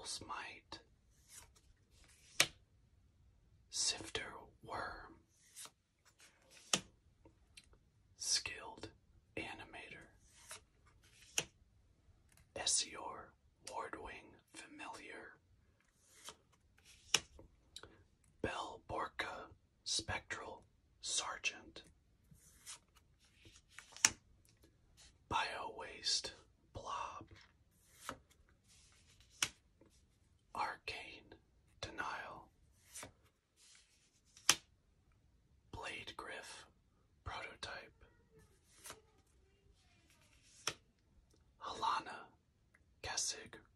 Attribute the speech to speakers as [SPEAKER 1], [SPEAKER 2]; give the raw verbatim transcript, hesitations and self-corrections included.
[SPEAKER 1] Devil's Might, Sifter Worm, Skilled Animator, Essior Wardwing Familiar, Bell Borka Spectral Sergeant, Bio-Waste Blob, Arcane Denial, Blade Griff Prototype, Halana Kessig